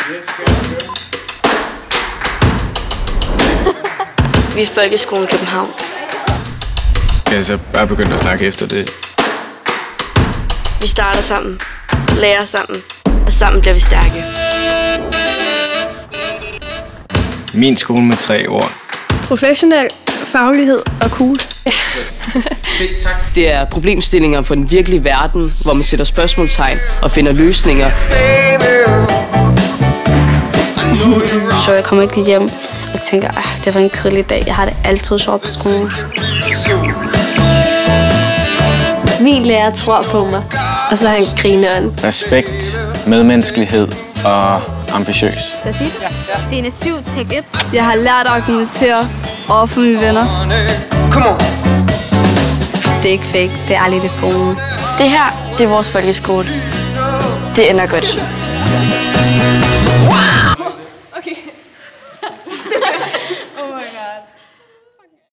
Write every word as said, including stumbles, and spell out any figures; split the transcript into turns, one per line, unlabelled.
Vi er Folkeskolen København.
Ja, så bare begyndt at snakke efter det.
Vi starter sammen, lærer sammen, og sammen bliver vi stærke.
Min skole med tre ord.
Professionel, faglighed og cool. Ja.
Det er problemstillinger for den virkelige verden, hvor man sætter spørgsmålstegn og finder løsninger.
Så jeg kommer ikke hjem og tænker, at det var en kedelig dag. Jeg har det altid sjovt på skolen.
Min lærer tror på mig, og så er han grineren.
Respekt, medmenneskelighed og ambitiøs.
Skal jeg sige? Ja. Scene syv, take et.
Jeg har lært at argumentere over for mine venner.
Det er ikke fake, det er ærligt i skolen.
Det her, det er vores folkeskole. Det ender godt.